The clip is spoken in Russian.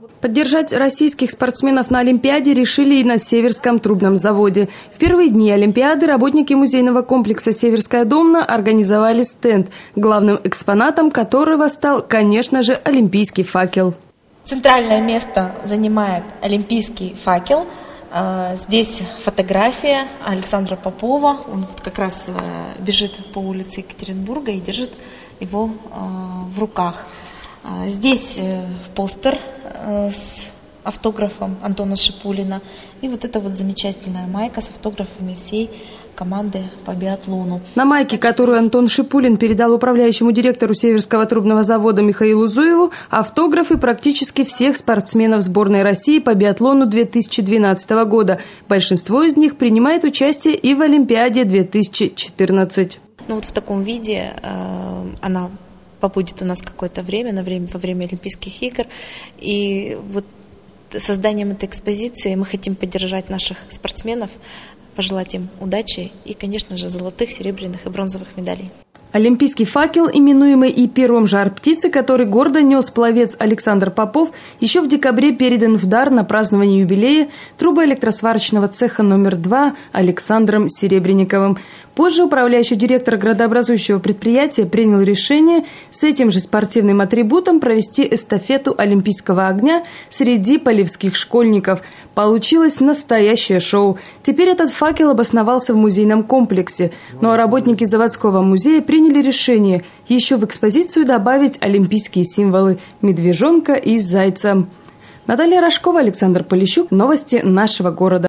Поддержать российских спортсменов на Олимпиаде решили и на Северском трубном заводе. В первые дни Олимпиады работники музейного комплекса «Северская Домна» организовали стенд, главным экспонатом которого стал, конечно же, олимпийский факел. Центральное место занимает олимпийский факел. Здесь фотография Александра Попова. Он как раз бежит по улице Екатеринбурга и держит его в руках. Здесь постер с автографом Антона Шипулина. И вот эта вот замечательная майка с автографами всей команды по биатлону. На майке, которую Антон Шипулин передал управляющему директору Северского трубного завода Михаилу Зуеву, автографы практически всех спортсменов сборной России по биатлону 2012 года. Большинство из них принимает участие и в Олимпиаде 2014. Ну вот в таком виде она побудет у нас какое-то время, во время Олимпийских игр. И вот созданием этой экспозиции мы хотим поддержать наших спортсменов, пожелать им удачи и, конечно же, золотых, серебряных и бронзовых медалей. Олимпийский факел, именуемый и пером жар-птицы, который гордо нес пловец Александр Попов, еще в декабре передан в дар на празднование юбилея трубоэлектросварочного цеха номер 2 Александром Серебренниковым. Позже управляющий директор градообразующего предприятия принял решение с этим же спортивным атрибутом провести эстафету олимпийского огня среди полевских школьников. Получилось настоящее шоу. Теперь этот факел обосновался в музейном комплексе. Ну а работники заводского музея приняли решение еще в экспозицию добавить олимпийские символы – медвежонка и зайца. Наталья Рожкова, Александр Полищук. Новости нашего города.